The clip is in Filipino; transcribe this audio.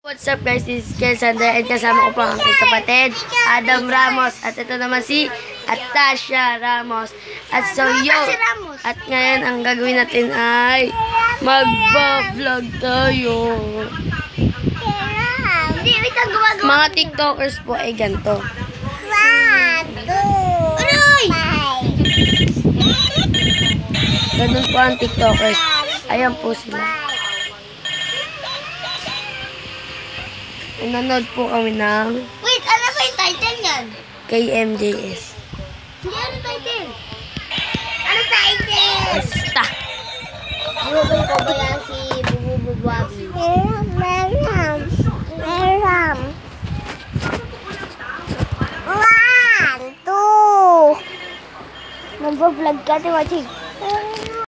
What's up guys, this is Kel Sander and kasama ko po ang aking kapatid, Adam Ramos. At ito naman si Atasha Ramos. At so at ngayon ang gagawin natin ay magba-vlog tayo. Mga TikTokers po ay ganito. Ganun po ang TikTokers. Ayan po sila. Nanonood po kami ng Wait, ano ba yung title yan? KMJS. Hindi, ano title? Ano title? Basta. Bububoy ko ba yan si Bubububabi? Meram. 1, 2. Nagbablog ka, di ba, Chig?